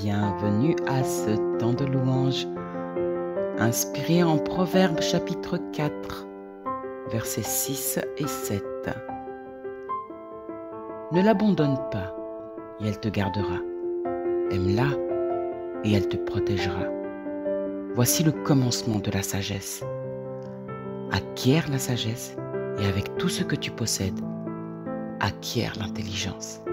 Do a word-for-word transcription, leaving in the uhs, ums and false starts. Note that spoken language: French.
Bienvenue à ce temps de louange, inspiré en Proverbes chapitre quatre, versets six et sept. Ne l'abandonne pas, et elle te gardera. Aime-la, et elle te protégera. Voici le commencement de la sagesse. Acquiert la sagesse, et avec tout ce que tu possèdes, acquiert l'intelligence.